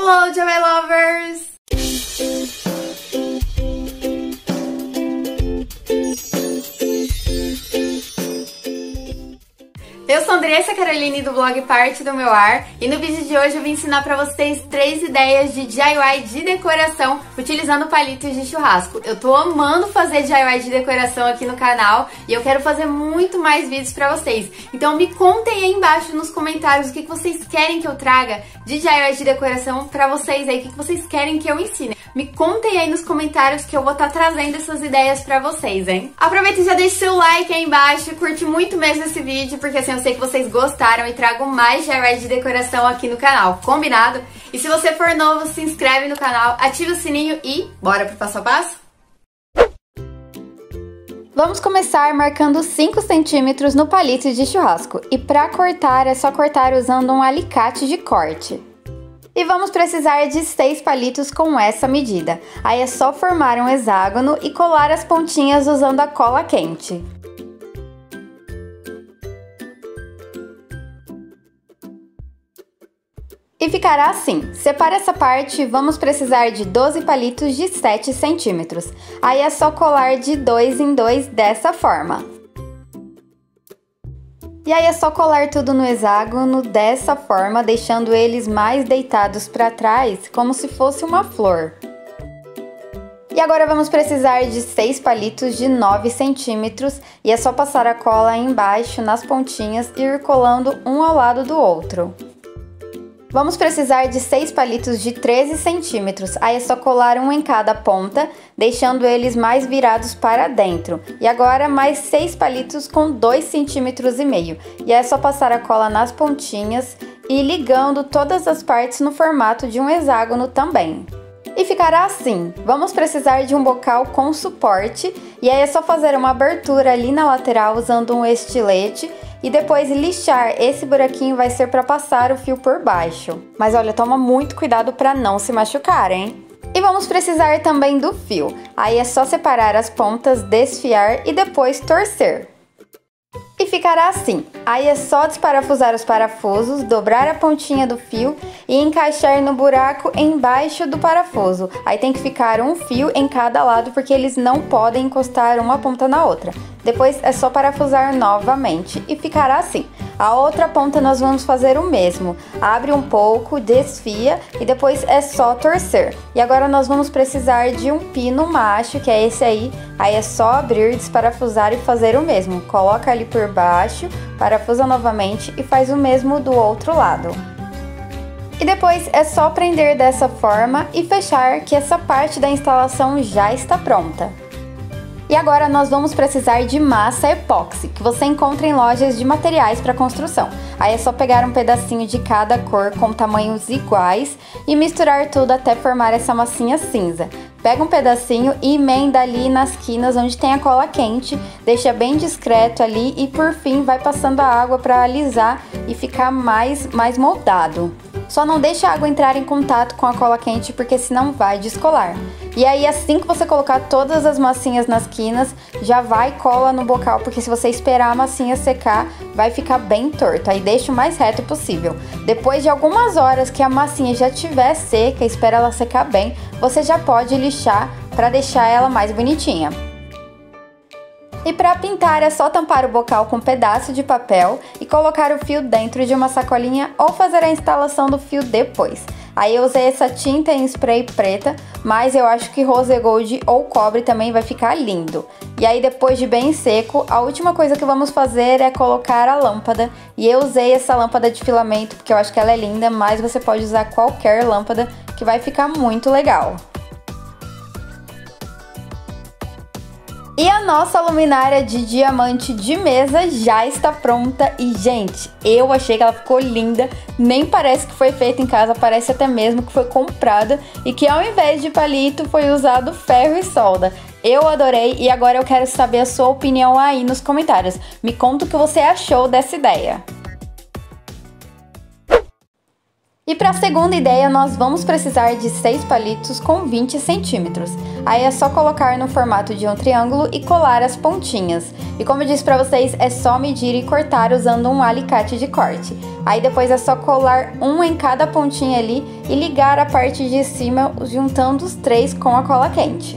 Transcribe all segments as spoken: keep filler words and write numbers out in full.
Hello, D I Y Lovers! Eu sou Andressa Caroline do blog Parte do Meu Ar e no vídeo de hoje eu vim ensinar pra vocês três ideias de D I Y de decoração utilizando palitos de churrasco. Eu tô amando fazer D I Y de decoração aqui no canal e eu quero fazer muito mais vídeos pra vocês. Então me contem aí embaixo nos comentários o que vocês querem que eu traga de D I Y de decoração pra vocês aí, o que vocês querem que eu ensine. Me contem aí nos comentários que eu vou estar trazendo essas ideias pra vocês, hein? Aproveita e já deixa seu like aí embaixo, curte muito mesmo esse vídeo, porque assim eu sei que vocês gostaram e trago mais D I Y de decoração aqui no canal, combinado? E se você for novo, se inscreve no canal, ativa o sininho e bora pro passo a passo? Vamos começar marcando cinco centímetros no palito de churrasco. E para cortar, é só cortar usando um alicate de corte. E vamos precisar de seis palitos com essa medida. Aí é só formar um hexágono e colar as pontinhas usando a cola quente. E ficará assim. Separa essa parte e vamos precisar de doze palitos de sete centímetros. Aí é só colar de dois em dois dessa forma. E aí é só colar tudo no hexágono dessa forma, deixando eles mais deitados para trás, como se fosse uma flor. E agora vamos precisar de seis palitos de nove centímetros e é só passar a cola aí embaixo nas pontinhas e ir colando um ao lado do outro. Vamos precisar de seis palitos de treze centímetros, aí é só colar um em cada ponta, deixando eles mais virados para dentro. E agora mais seis palitos com dois centímetros e meio, e é só passar a cola nas pontinhas e ligando todas as partes no formato de um hexágono também. E ficará assim. Vamos precisar de um bocal com suporte, e aí é só fazer uma abertura ali na lateral usando um estilete, e depois lixar. Esse buraquinho vai ser para passar o fio por baixo. Mas olha, toma muito cuidado para não se machucar, hein? E vamos precisar também do fio. Aí é só separar as pontas, desfiar e depois torcer. E ficará assim. Aí é só desparafusar os parafusos, dobrar a pontinha do fio e encaixar no buraco embaixo do parafuso. Aí tem que ficar um fio em cada lado porque eles não podem encostar uma ponta na outra. Depois é só parafusar novamente e ficará assim. A outra ponta nós vamos fazer o mesmo. Abre um pouco, desfia e depois é só torcer. E agora nós vamos precisar de um pino macho, que é esse aí. Aí é só abrir, desparafusar e fazer o mesmo. Coloca ali por baixo, parafusa novamente e faz o mesmo do outro lado. E depois é só prender dessa forma e fechar, que essa parte da instalação já está pronta. E agora nós vamos precisar de massa epóxi, que você encontra em lojas de materiais para construção. Aí é só pegar um pedacinho de cada cor com tamanhos iguais e misturar tudo até formar essa massinha cinza. Pega um pedacinho e emenda ali nas quinas onde tem a cola quente, deixa bem discreto ali e por fim vai passando a água para alisar e ficar mais, mais moldado. Só não deixa a água entrar em contato com a cola quente porque senão vai descolar. E aí assim que você colocar todas as massinhas nas quinas, já vai cola no bocal, porque se você esperar a massinha secar, vai ficar bem torto. Aí deixa o mais reto possível. Depois de algumas horas que a massinha já estiver seca, espera ela secar bem, você já pode lixar para deixar ela mais bonitinha. E para pintar é só tampar o bocal com um pedaço de papel e colocar o fio dentro de uma sacolinha ou fazer a instalação do fio depois. Aí eu usei essa tinta em spray preta, mas eu acho que rose gold ou cobre também vai ficar lindo. E aí depois de bem seco, a última coisa que vamos fazer é colocar a lâmpada. E eu usei essa lâmpada de filamento porque eu acho que ela é linda, mas você pode usar qualquer lâmpada que vai ficar muito legal. E a nossa luminária de diamante de mesa já está pronta e, gente, eu achei que ela ficou linda, nem parece que foi feita em casa, parece até mesmo que foi comprada e que ao invés de palito foi usado ferro e solda. Eu adorei e agora eu quero saber a sua opinião aí nos comentários. Me conta o que você achou dessa ideia. E para a segunda ideia, nós vamos precisar de seis palitos com vinte centímetros. Aí é só colocar no formato de um triângulo e colar as pontinhas. E como eu disse para vocês, é só medir e cortar usando um alicate de corte. Aí depois é só colar um em cada pontinha ali e ligar a parte de cima juntando os três com a cola quente.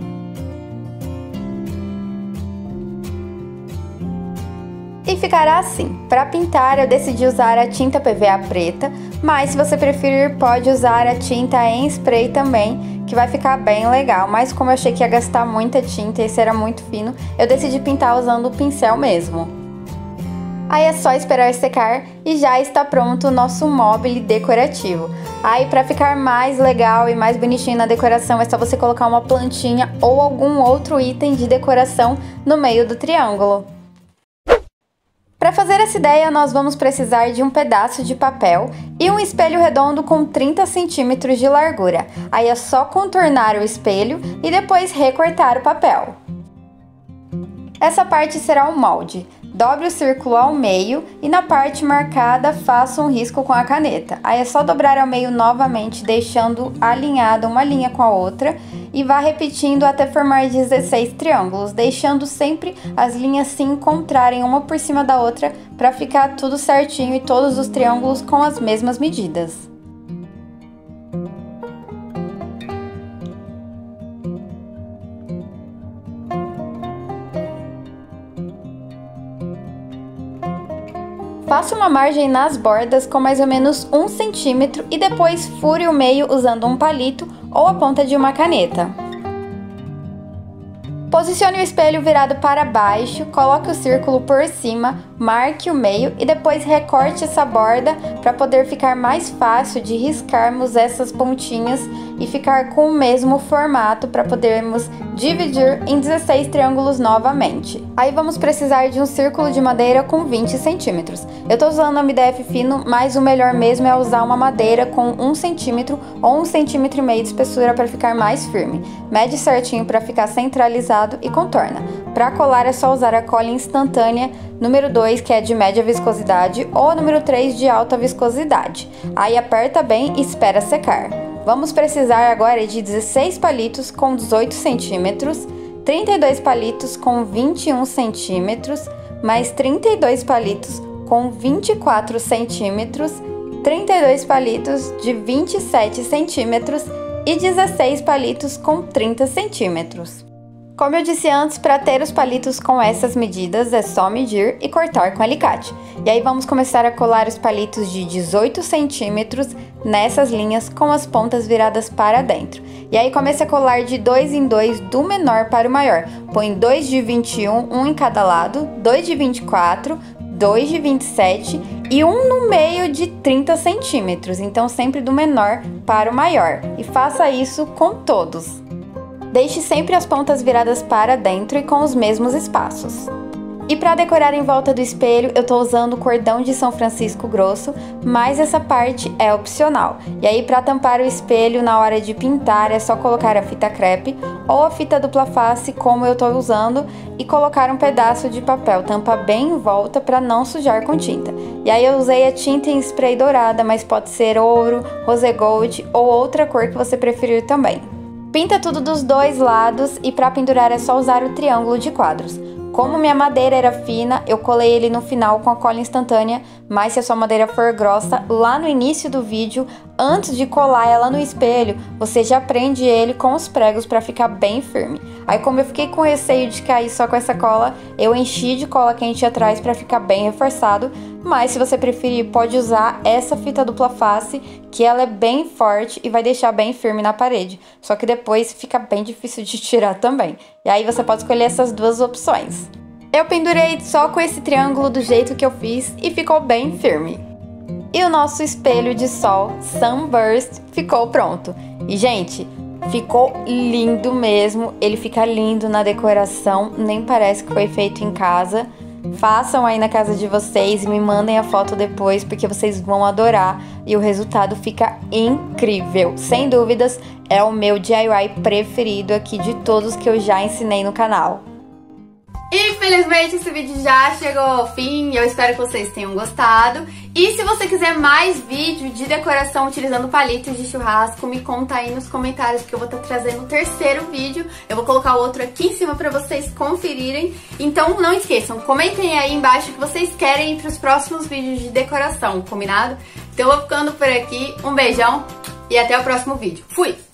E ficará assim. Para pintar eu decidi usar a tinta P V A preta, mas se você preferir pode usar a tinta em spray também, que vai ficar bem legal, mas como eu achei que ia gastar muita tinta e esse era muito fino, eu decidi pintar usando o pincel mesmo. Aí é só esperar secar e já está pronto o nosso mobile decorativo. Aí para ficar mais legal e mais bonitinho na decoração é só você colocar uma plantinha ou algum outro item de decoração no meio do triângulo. Para fazer essa ideia, nós vamos precisar de um pedaço de papel e um espelho redondo com trinta centímetros de largura. Aí é só contornar o espelho e depois recortar o papel. Essa parte será o molde. Dobre o círculo ao meio e na parte marcada faça um risco com a caneta. Aí é só dobrar ao meio novamente, deixando alinhada uma linha com a outra e vá repetindo até formar dezesseis triângulos, deixando sempre as linhas se encontrarem uma por cima da outra para ficar tudo certinho e todos os triângulos com as mesmas medidas. Faça uma margem nas bordas com mais ou menos um centímetro e depois fure o meio usando um palito ou a ponta de uma caneta. Posicione o espelho virado para baixo, coloque o círculo por cima, marque o meio e depois recorte essa borda para poder ficar mais fácil de riscarmos essas pontinhas e ficar com o mesmo formato para podermos dividir em dezesseis triângulos novamente. Aí vamos precisar de um círculo de madeira com vinte centímetros. Eu estou usando M D F fino, mas o melhor mesmo é usar uma madeira com um centímetro ou um centímetro e meio de espessura para ficar mais firme. Mede certinho para ficar centralizado e contorna. Para colar é só usar a cola instantânea número dois, que é de média viscosidade, ou a número três de alta viscosidade. Aí aperta bem e espera secar. Vamos precisar agora de dezesseis palitos com dezoito centímetros, trinta e dois palitos com vinte e um centímetros, mais trinta e dois palitos com vinte e quatro centímetros, trinta e dois palitos de vinte e sete centímetros e dezesseis palitos com trinta centímetros. Como eu disse antes, para ter os palitos com essas medidas é só medir e cortar com alicate. E aí vamos começar a colar os palitos de dezoito centímetros nessas linhas com as pontas viradas para dentro. E aí comece a colar de dois em dois do menor para o maior. Põe dois de vinte e um, um em cada lado, dois de vinte e quatro, dois de vinte e sete e um no meio de trinta centímetros. Então sempre do menor para o maior. E faça isso com todos. Deixe sempre as pontas viradas para dentro e com os mesmos espaços. E para decorar em volta do espelho, eu estou usando cordão de São Francisco grosso, mas essa parte é opcional. E aí para tampar o espelho na hora de pintar é só colocar a fita crepe ou a fita dupla face, como eu estou usando, e colocar um pedaço de papel tampa bem em volta para não sujar com tinta. E aí eu usei a tinta em spray dourada, mas pode ser ouro, rose gold ou outra cor que você preferir também. Pinta tudo dos dois lados e para pendurar é só usar o triângulo de quadros. Como minha madeira era fina, eu colei ele no final com a cola instantânea, mas se a sua madeira for grossa, lá no início do vídeo, antes de colar ela no espelho, você já prende ele com os pregos para ficar bem firme. Aí como eu fiquei com receio de cair só com essa cola, eu enchi de cola quente atrás para ficar bem reforçado, mas se você preferir pode usar essa fita dupla face, que ela é bem forte e vai deixar bem firme na parede, só que depois fica bem difícil de tirar também. E aí você pode escolher essas duas opções. Eu pendurei só com esse triângulo do jeito que eu fiz e ficou bem firme. E o nosso espelho de sol Sunburst ficou pronto. E gente, ficou lindo mesmo, ele fica lindo na decoração, nem parece que foi feito em casa. Façam aí na casa de vocês e me mandem a foto depois, porque vocês vão adorar e o resultado fica incrível. Sem dúvidas, é o meu D I Y preferido aqui de todos que eu já ensinei no canal. Infelizmente esse vídeo já chegou ao fim, eu espero que vocês tenham gostado. E se você quiser mais vídeo de decoração utilizando palitos de churrasco, me conta aí nos comentários que eu vou estar trazendo o terceiro vídeo. Eu vou colocar o outro aqui em cima pra vocês conferirem. Então não esqueçam, comentem aí embaixo o que vocês querem para os próximos vídeos de decoração, combinado? Então eu vou ficando por aqui, um beijão e até o próximo vídeo. Fui!